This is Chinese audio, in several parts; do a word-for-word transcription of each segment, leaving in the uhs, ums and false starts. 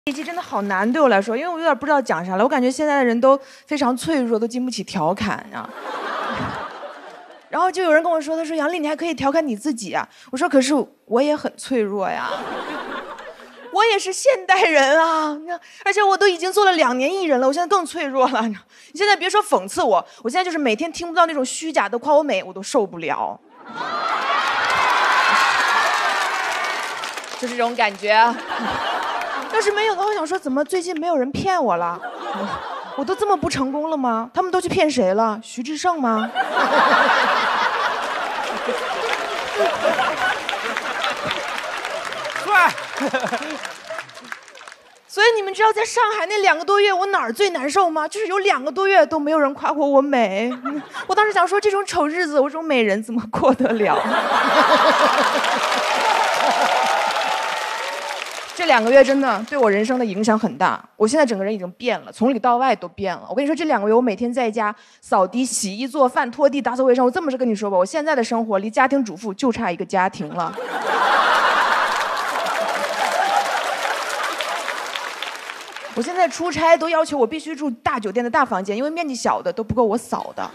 这一期真的好难对我来说，因为我有点不知道讲啥了。我感觉现在的人都非常脆弱，都经不起调侃啊。然后就有人跟我说，他说杨丽，你还可以调侃你自己啊。我说可是我也很脆弱呀，我也是现代人啊，而且我都已经做了两年艺人了，我现在更脆弱了。你现在别说讽刺我，我现在就是每天听不到那种虚假的夸我美，我都受不了。就这种感觉。要是没有的话，我想说，怎么最近没有人骗我了？我都这么不成功了吗？他们都去骗谁了？徐志胜吗？ 对。 所以你们知道，在上海那两个多月，我哪儿最难受吗？就是有两个多月都没有人夸过我美。我当时想说，这种丑日子，我这种美人怎么过得了？这两个月真的对我人生的影响很大，我现在整个人已经变了，从里到外都变了。我跟你说，这两个月我每天在家扫地、洗衣、做饭、拖地、打扫卫生。我这么是跟你说吧，我现在的生活离家庭主妇就差一个家庭了。我现在出差都要求我必须住大酒店的大房间，因为面积小的都不够我扫的。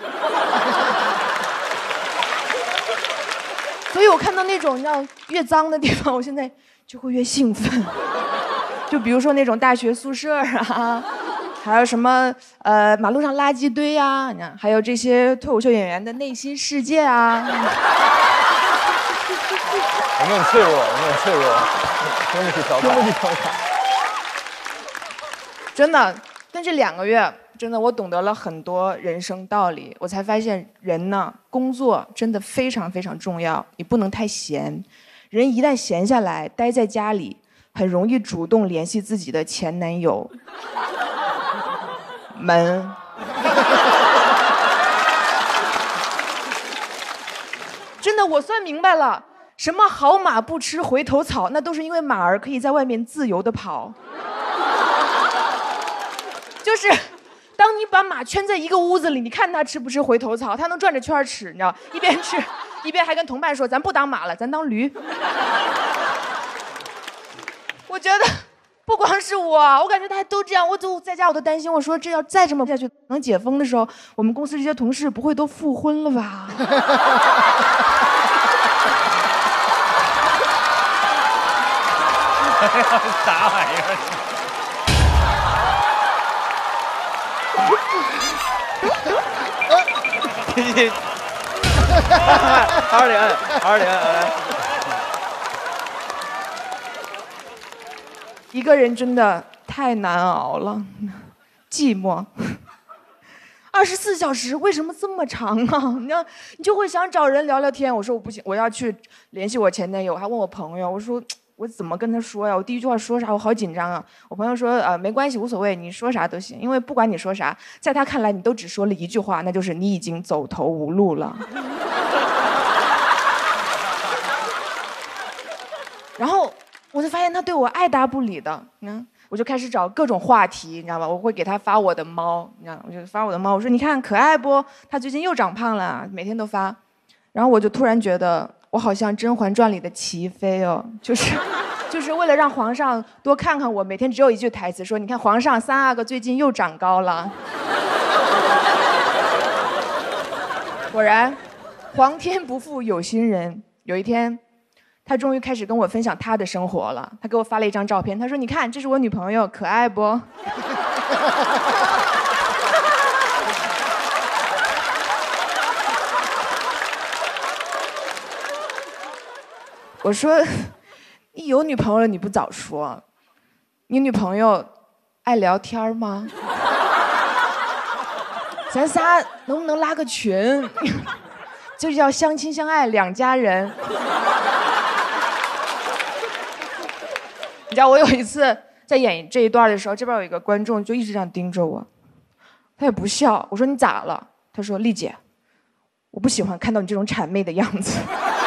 所以我看到那种你知道越脏的地方，我现在就会越兴奋。就比如说那种大学宿舍啊，还有什么呃马路上垃圾堆啊，你看，还有这些脱口秀演员的内心世界啊。 我们很脆弱，我们很脆弱，经不起调侃，经不起调侃。 真的，但这两个月，真的我懂得了很多人生道理。我才发现，人呢，工作真的非常非常重要，你不能太闲。人一旦闲下来，待在家里，很容易主动联系自己的前男友们。真的，我算明白了，什么好马不吃回头草，那都是因为马儿可以在外面自由地跑。就是，当你把马圈在一个屋子里，你看它吃不吃回头草，它能转着圈吃，你知道，一边吃，一边还跟同伴说：“咱不当马了，咱当驴。”我觉得，不光是我，我感觉大家都这样。我就在家，我都担心，我说这要再这么下去，等解封的时候，我们公司这些同事不会都复婚了吧？ 啥玩意儿？好好点，好好点，来。 一个人真的太难熬了，寂寞。二十四小时为什么这么长啊？你要你就会想找人聊聊天。我说我不行，我要去联系我前男友，我还问我朋友，我说我怎么跟他说呀？我第一句话说啥？我好紧张啊！我朋友说呃没关系，无所谓，你说啥都行，因为不管你说啥，在他看来你都只说了一句话，那就是你已经走投无路了。然后我就发现他对我爱答不理的，嗯，我就开始找各种话题，你知道吧？我会给他发我的猫，你知道，我就发我的猫，我说你看可爱不？他最近又长胖了，每天都发。然后我就突然觉得，我好像《甄嬛传》里的齐妃哦，就是，就是为了让皇上多看看我，每天只有一句台词说，你看皇上三阿哥最近又长高了。果然，皇天不负有心人，有一天。他终于开始跟我分享他的生活了。他给我发了一张照片，他说：“你看，这是我女朋友，可爱不？”我说：“你有女朋友了，你不早说？你女朋友爱聊天吗？咱仨能不能拉个群？就叫相亲相爱两家人。”你知道我有一次在演这一段的时候，这边有一个观众就一直这样盯着我，他也不笑。我说你咋了？他说丽姐，我不喜欢看到你这种谄媚的样子。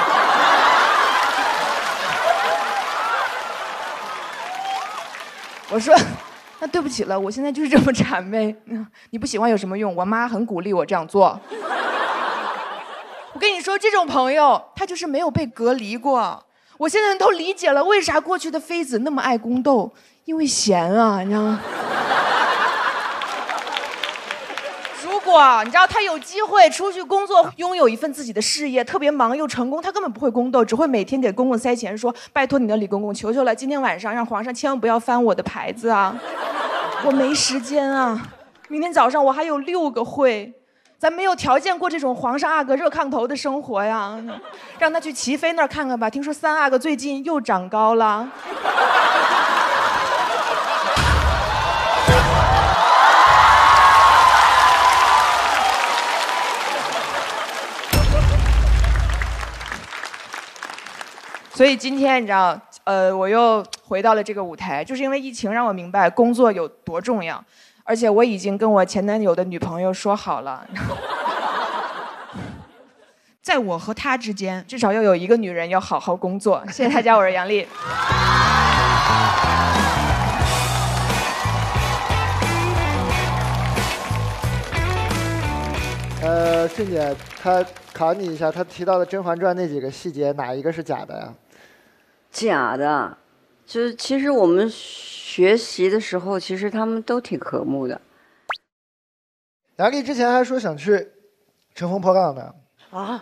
我说那对不起了，我现在就是这么谄媚，你不喜欢有什么用？我妈很鼓励我这样做。我跟你说，这种朋友他就是没有被隔离过。 我现在都理解了为啥过去的妃子那么爱宫斗，因为闲啊，你知道吗？如果你知道他有机会出去工作，拥有一份自己的事业，特别忙又成功，他根本不会宫斗，只会每天给公公塞钱，说拜托你的李公公，求求了，今天晚上让皇上千万不要翻我的牌子啊，我没时间啊，明天早上我还有六个会。咱没有条件过这种皇上阿哥热炕头的生活呀，让他去齐妃那儿看看吧。听说三阿哥最近又长高了。所以今天你知道，呃，我又回到了这个舞台，就是因为疫情让我明白工作有多重要。而且我已经跟我前男友的女朋友说好了，在我和他之间，至少要有一个女人要好好工作。谢谢大家，我是杨丽。 呃，俊姐，她考你一下，她提到的《甄嬛传》那几个细节，哪一个是假的呀？ 假的，就是其实我们学习的时候，其实他们都挺和睦的。 杨丽之前还说想去乘风破浪的啊，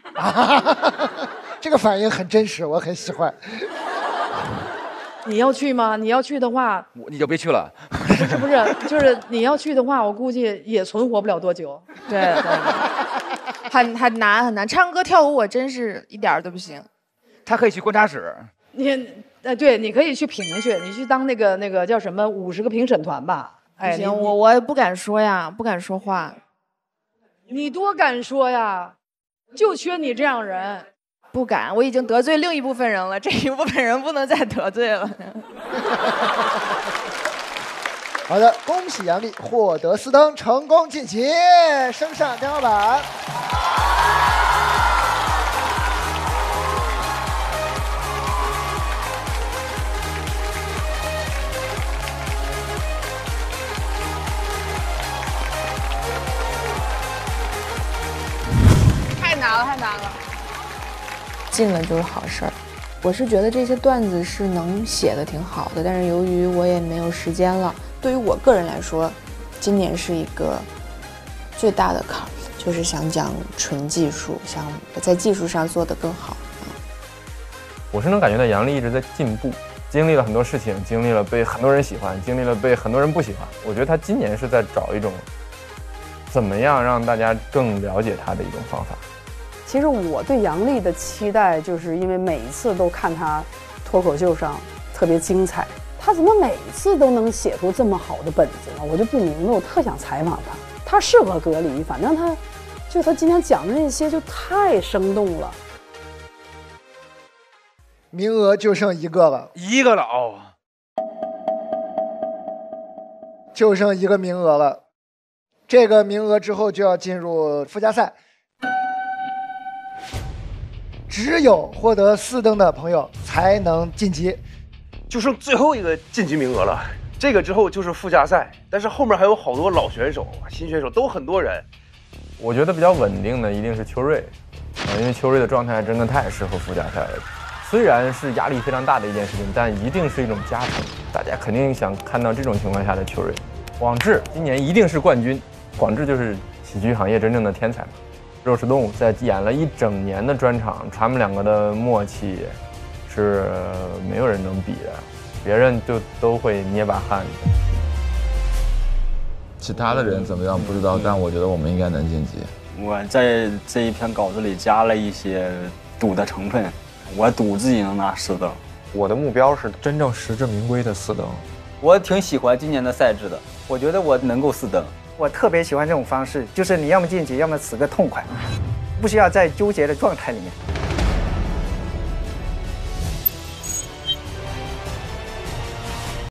这个反应很真实，我很喜欢。 你要去吗？你要去的话， 你就别去了。 不是不是，就是你要去的话，我估计也存活不了多久。 对对，很很难很难，唱歌跳舞我真是一点都不行。 他可以去观察室。 你呃，对，你可以去评去，你去当那个那个叫什么五十个评审团吧。 哎，行，我我不敢说呀，不敢说话。 你多敢说呀，就缺你这样人。 不敢，我已经得罪另一部分人了，这一部分人不能再得罪了。 好的，恭喜杨丽获得四灯，成功晋级，升上天花板。 太难了，太难了。 进了就是好事儿。我是觉得这些段子是能写的挺好的，但是由于我也没有时间了。对于我个人来说，今年是一个最大的坎儿，就是想讲纯技术，想在技术上做得更好。 我是能感觉到杨丽一直在进步，经历了很多事情，经历了被很多人喜欢，经历了被很多人不喜欢。我觉得她今年是在找一种怎么样让大家更了解她的一种方法。 其实我对杨丽的期待，就是因为每一次都看她脱口秀上特别精彩，她怎么每次都能写出这么好的本子呢？我就不明白，我特想采访她。她适合隔离，反正她就她今天讲的那些就太生动了。 名额就剩一个了， 一个了哦， 就剩一个名额了。这个名额之后就要进入附加赛。只有获得四灯的朋友才能晋级， 就剩最后一个晋级名额了。这个之后就是附加赛，但是后面还有好多老选手、新选手，都很多人。 我觉得比较稳定的一定是邱瑞，啊，因为邱瑞的状态真的太适合附加赛了。虽然是压力非常大的一件事情，但一定是一种加成。大家肯定想看到这种情况下的邱瑞。广智今年一定是冠军，广智就是喜剧行业真正的天才嘛。肉食动物在演了一整年的专场，他们两个的默契是没有人能比的，别人就都会捏把汗。 其他的人怎么样不知道，但我觉得我们应该能晋级。 我在这一篇稿子里加了一些赌的成分，我赌自己能拿四灯。 我的目标是真正实至名归的四灯。 我挺喜欢今年的赛制的，我觉得我能够四灯。 我特别喜欢这种方式，就是你要么晋级，要么死个痛快，不需要在纠结的状态里面。